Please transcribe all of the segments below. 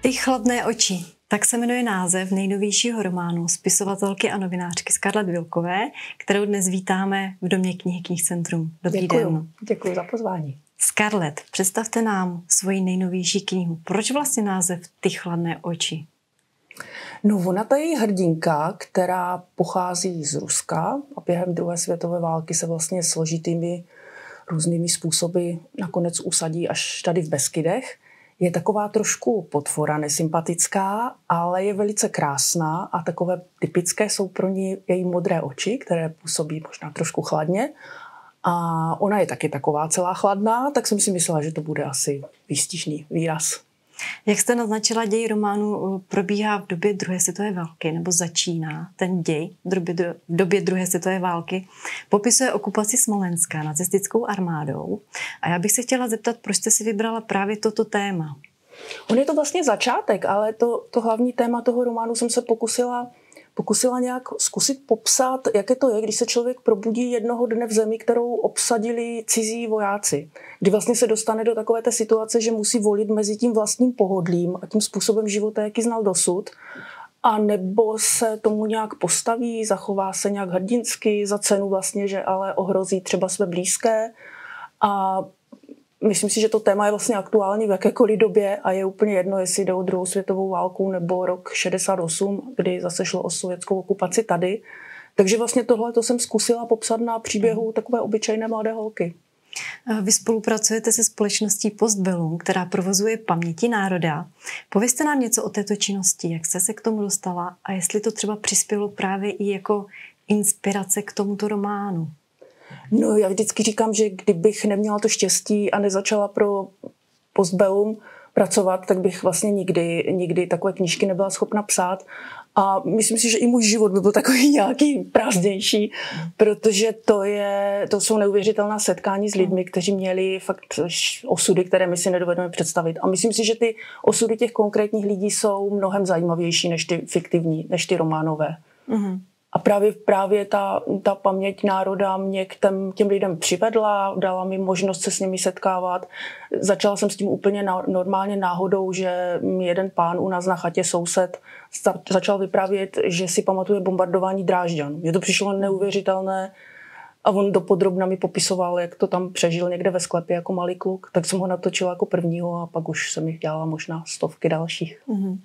Ty chladné oči. Tak se jmenuje název nejnovějšího románu spisovatelky a novinářky Scarlett Wilkové, kterou dnes vítáme v Domě knihy Knihcentrum. Dobrý den. Děkuji za pozvání. Scarlett, představte nám svoji nejnovější knihu. Proč vlastně název Ty chladné oči? No, ona ta její hrdinka, která pochází z Ruska a během druhé světové války se vlastně složitými různými způsoby nakonec usadí až tady v Beskydech. Je taková trošku potvora, nesympatická, ale je velice krásná a takové typické jsou pro ní její modré oči, které působí možná trošku chladně. A ona je taky taková celá chladná, tak jsem si myslela, že to bude asi výstižný výraz. Jak jste naznačila, děj románu probíhá v době druhé světové války, nebo začíná ten děj v době druhé světové války. Popisuje okupaci Smolenska nacistickou armádou. A já bych se chtěla zeptat, proč jste si vybrala právě toto téma? On je to vlastně začátek, ale to hlavní téma toho románu jsem se pokusila nějak zkusit popsat, jaké to je, když se člověk probudí jednoho dne v zemi, kterou obsadili cizí vojáci. Kdy vlastně se dostane do takové té situace, že musí volit mezi tím vlastním pohodlím a tím způsobem života, jaký znal dosud, a nebo se tomu nějak postaví, zachová se nějak hrdinsky za cenu vlastně, že ale ohrozí třeba své blízké. A myslím si, že to téma je vlastně aktuální v jakékoliv době a je úplně jedno, jestli jde o druhou světovou válku nebo rok 68, kdy zase šlo o sovětskou okupaci tady. Takže vlastně tohle to jsem zkusila popsat na příběhu takové obyčejné mladé holky. Vy spolupracujete se společností Postbellum, která provozuje paměti národa. Povězte nám něco o této činnosti, jak jste se k tomu dostala a jestli to třeba přispělo právě i jako inspirace k tomuto románu. No, já vždycky říkám, že kdybych neměla to štěstí a nezačala pro Postbellum pracovat, tak bych vlastně nikdy takové knížky nebyla schopna psát. A myslím si, že i můj život by byl takový nějaký prázdnější, protože to jsou neuvěřitelná setkání s lidmi, kteří měli fakt osudy, které my si nedovedeme představit. A myslím si, že ty osudy těch konkrétních lidí jsou mnohem zajímavější než ty fiktivní, než ty románové. Mm-hmm. A právě ta paměť národa mě k těm lidem přivedla, dala mi možnost se s nimi setkávat. Začala jsem s tím úplně normálně náhodou, že jeden pán u nás na chatě, soused, začal vyprávět, že si pamatuje bombardování Drážďan. Mně to přišlo neuvěřitelné a on dopodrobna mi popisoval, jak to tam přežil někde ve sklepě jako malý kluk. Tak jsem ho natočila jako prvního a pak už jsem jich dělala možná stovky dalších. Mm-hmm.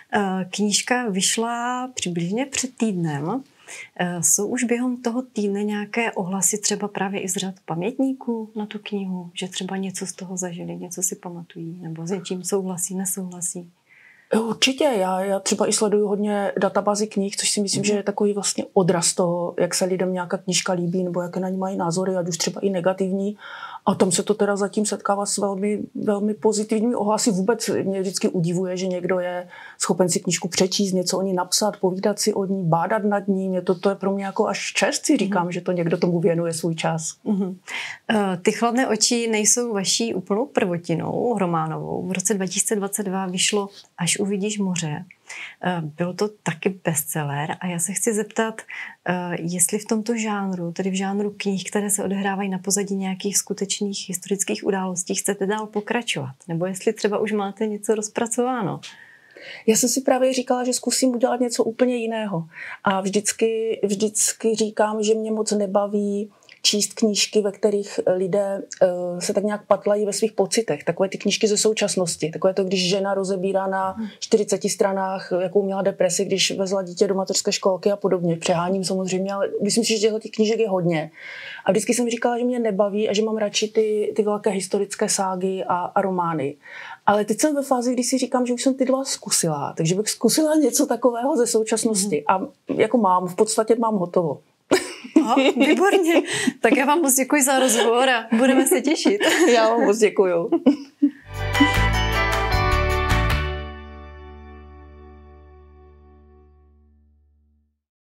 Knížka vyšla přibližně před týdnem. Jsou už během toho týdne nějaké ohlasy třeba právě i z řad pamětníků na tu knihu, že třeba něco z toho zažili, něco si pamatují, nebo s něčím souhlasí, nesouhlasí? Určitě, já třeba i sleduju hodně databázy knih, což si myslím, že je takový vlastně odraz toho, jak se lidem nějaká knížka líbí, nebo jaké na ní mají názory, ať už třeba i negativní. A tam se to teda zatím setkává s velmi, velmi pozitivními ohlasy. Vůbec mě vždycky udivuje, že někdo je schopen si knížku přečíst, něco o ní napsat, povídat si o ní, bádat nad ní. To je pro mě jako až čest, si říkám, že to někdo tomu věnuje svůj čas. Ty chladné oči nejsou vaší úplnou prvotinou románovou. V roce 2022 vyšlo Až uvidíš moře. Byl to taky bestseller a já se chci zeptat, jestli v tomto žánru, tedy v žánru knih, které se odehrávají na pozadí nějakých skutečných historických událostí, chcete dál pokračovat? Nebo jestli třeba už máte něco rozpracováno? Já jsem si právě říkala, že zkusím udělat něco úplně jiného. A vždycky říkám, že mě moc nebaví číst knížky, ve kterých lidé se tak nějak patlají ve svých pocitech. Takové ty knížky ze současnosti. Takové to, když žena rozebírá na 40 stranách, jakou měla depresi, když vezla dítě do mateřské školky a podobně. Přeháním samozřejmě, ale myslím si, že těchto knížek je hodně. A vždycky jsem říkala, že mě nebaví a že mám radši ty velké historické ságy a romány. Ale teď jsem ve fázi, kdy si říkám, že už jsem ty dva zkusila, takže bych zkusila něco takového ze současnosti. A jako v podstatě mám hotovo. Výborně. Tak já vám moc děkuji za rozhovor a budeme se těšit. Já vám moc děkuju.